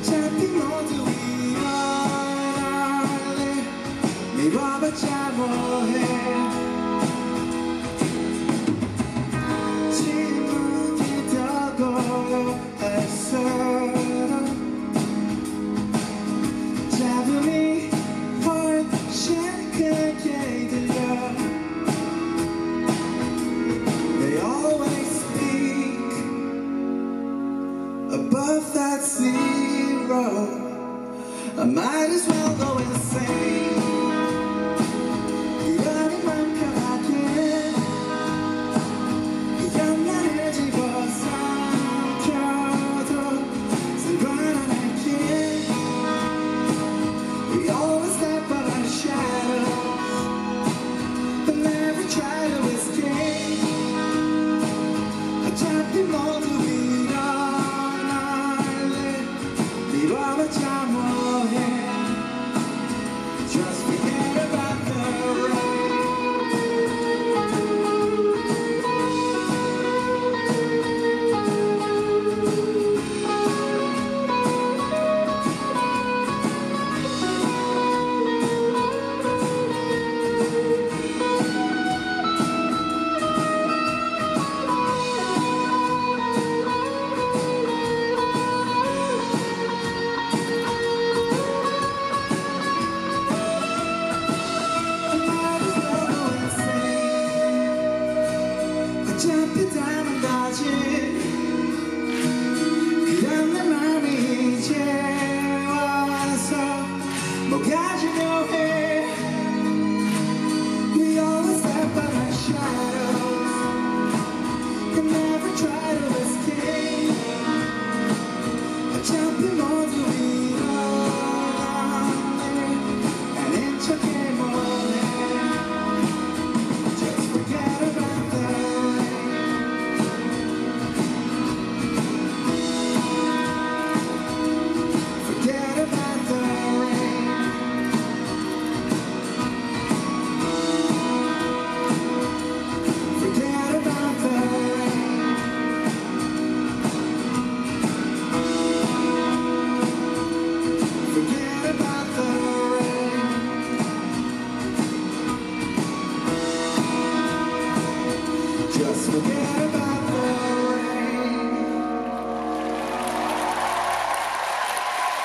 어차피 모두 위험할래 미뤄봤자 뭐해 침묵이 더 고요했어 잡음이 훨씬 크게 들려 They always speak above that zero I might as well go insane 그러니 맘 편하게 그냥 나를 집어삼켜도 상관 안 할게 We always step on our shadows but never try to escape 어차피 모두 일어날래 미뤄봤자 뭐해 Just forget about the 어차피 닮은 거지 그런 내 맘이 이제 와서 뭐가 중요해 We always step on our shadows Can never try to escape 어차피 모두